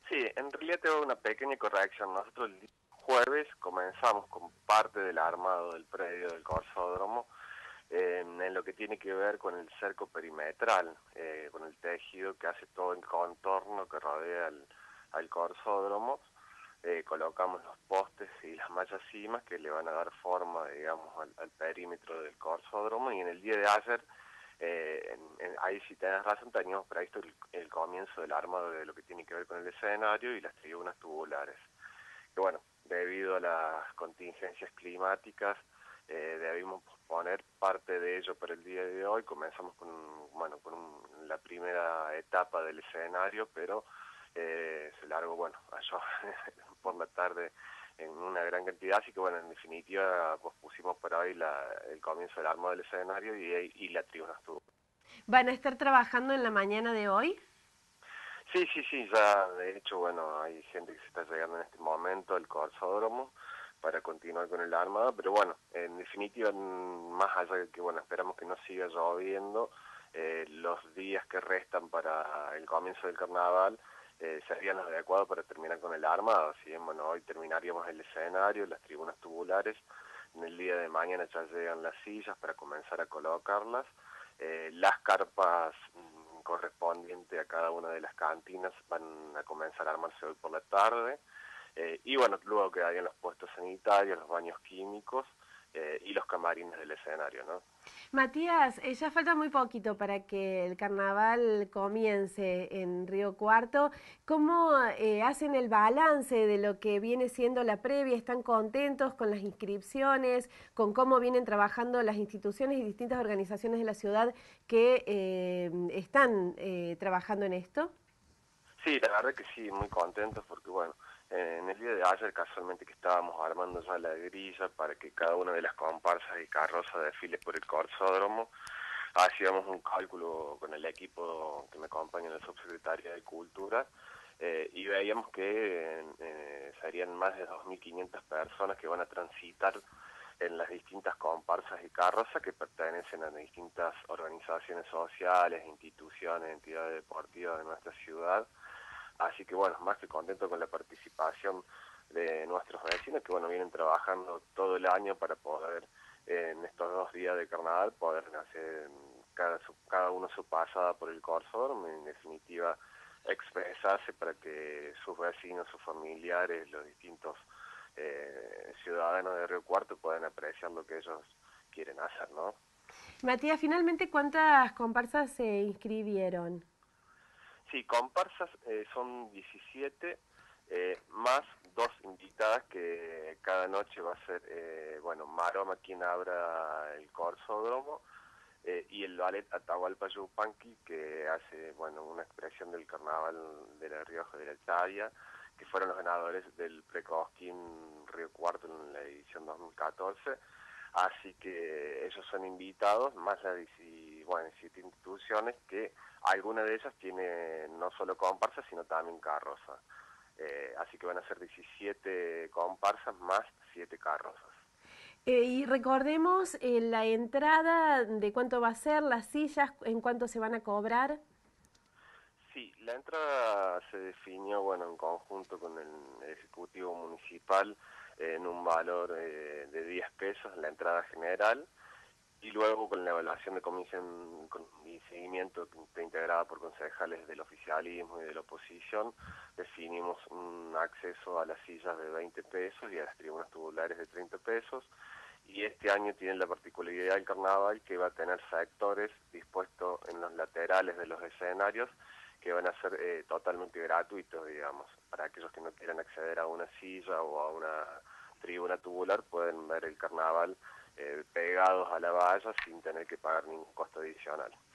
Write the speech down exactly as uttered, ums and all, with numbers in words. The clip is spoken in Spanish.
Sí, en realidad tengo una pequeña corrección. Nosotros el día jueves comenzamos con parte del armado del predio del Corsódromo, eh, en lo que tiene que ver con el cerco perimetral, eh, con el tejido que hace todo el contorno que rodea al, al Corsódromo. Eh, colocamos los postes y las mallas cimas que le van a dar forma, digamos, al, al perímetro del Corsódromo, y en el día de ayer, eh, en, en, ahí sí tenés razón, teníamos previsto el, el comienzo del armado de lo que tiene que ver con el escenario y las tribunas tubulares. Que bueno, debido a las contingencias climáticas, eh, debimos posponer parte de ello para el día de hoy. Comenzamos con, bueno, con un, la primera etapa del escenario, pero eh, se largó, bueno, allá por la tarde en una gran cantidad, así que bueno, en definitiva pospusimos para hoy la, el comienzo del armado del escenario y, y la tribuna estuvo. ¿Van a estar trabajando en la mañana de hoy? Sí, sí, sí, ya de hecho, bueno, hay gente que se está llegando en este momento al Corsódromo para continuar con el armado, pero bueno, en definitiva, más allá de que, bueno, esperamos que no siga lloviendo, eh, los días que restan para el comienzo del carnaval eh, serían los adecuados para terminar con el armado. Si bien, bueno, hoy terminaríamos el escenario, las tribunas tubulares, en el día de mañana ya llegan las sillas para comenzar a colocarlas, eh, las carpas mmm, correspondientes a cada una de las cantinas van a comenzar a armarse hoy por la tarde, eh, y bueno, luego quedarían los puestos sanitarios, los baños químicos eh, y los camarines del escenario, ¿no? Matías, eh, ya falta muy poquito para que el carnaval comience en Río Cuarto. ¿Cómo eh, hacen el balance de lo que viene siendo la previa? ¿Están contentos con las inscripciones, con cómo vienen trabajando las instituciones y distintas organizaciones de la ciudad que eh, están eh, trabajando en esto? Sí, la verdad que sí, muy contentos porque bueno, eh, en el día de ayer casualmente que estábamos armando ya la grilla para que cada una de las comparsas y carrozas desfile por el Corsódromo, hacíamos un cálculo con el equipo que me acompaña en la subsecretaría de Cultura, eh, y veíamos que eh, serían más de dos mil quinientas personas que van a transitar en las distintas comparsas y carrozas que pertenecen a distintas organizaciones sociales, instituciones, entidades deportivas de nuestra ciudad. Así que bueno, más que contento con la participación de nuestros vecinos que bueno, vienen trabajando todo el año para poder, eh, en estos dos días de carnaval, poder hacer cada, su, cada uno su pasada por el Corsódromo, en definitiva expresarse para que sus vecinos, sus familiares, los distintos eh, ciudadanos de Río Cuarto puedan apreciar lo que ellos quieren hacer, ¿no? Matías, finalmente, ¿cuántas comparsas se inscribieron? Sí, comparsas eh, son diecisiete, eh, más dos invitadas que cada noche va a ser, eh, bueno, Maroma quien abra el Corsódromo, eh, y el ballet Atahualpa Yupanqui que hace, bueno, una expresión del carnaval de La Rioja de la Italia, que fueron los ganadores del Precosquín Río Cuarto en la edición dos mil catorce. Así que ellos son invitados, más de bueno, siete instituciones, que alguna de ellas tiene no solo comparsas, sino también carrozas. Eh, así que van a ser diecisiete comparsas más siete carrozas. Eh, y recordemos eh, la entrada, de cuánto va a ser, las sillas, en cuánto se van a cobrar. Sí, la entrada se definió, bueno, en conjunto con el Ejecutivo Municipal, eh, en un valor eh, de diez pesos, la entrada general, y luego con la evaluación de comisión y seguimiento integrada por concejales del oficialismo y de la oposición, definimos un acceso a las sillas de veinte pesos y a las tribunas tubulares de treinta pesos, y este año tiene la particularidad del carnaval que va a tener sectores dispuestos en los laterales de los escenarios que van a ser eh, totalmente gratuitos, digamos, para aquellos que no quieran acceder a una silla o a una tribuna tubular pueden ver el carnaval eh, pegados a la valla sin tener que pagar ningún costo adicional.